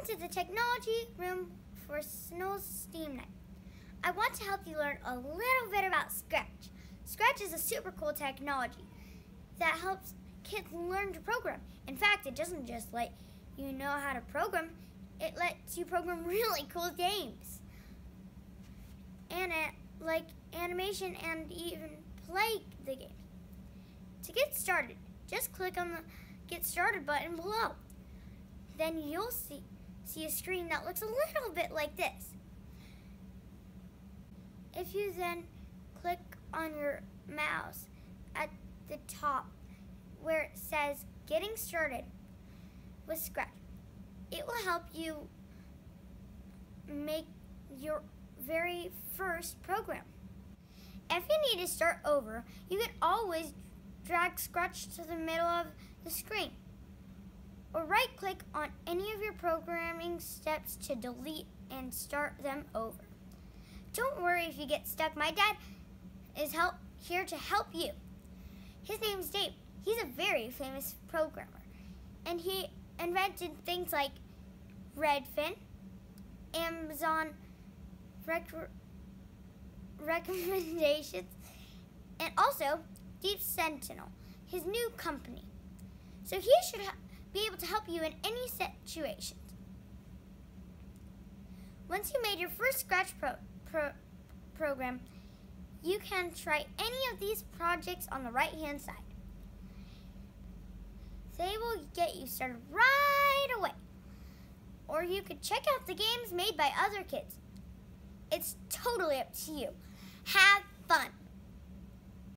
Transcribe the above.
Welcome to the technology room for Snow's STEAM Night. I want to help you learn a little bit about Scratch. Scratch is a super cool technology that helps kids learn to program. In fact, it doesn't just let you know how to program, it lets you program really cool games. And like animation and even play the game. To get started, just click on the Get Started button below. Then you'll see a screen that looks a little bit like this. If you then click on your mouse at the top where it says Getting Started with Scratch, it will help you make your very first program. If you need to start over, you can always drag Scratch to the middle of the screen, or right-click on any of your programming steps to delete and start them over. Don't worry if you get stuck. My dad is here to help you. His name's Dave. He's a very famous programmer, and he invented things like Redfin, Amazon recommendations, and also Deep Sentinel, his new company. So he should be able to help you in any situation. Once you made your first Scratch program, you can try any of these projects on the right-hand side. They will get you started right away. Or you could check out the games made by other kids. It's totally up to you. Have fun!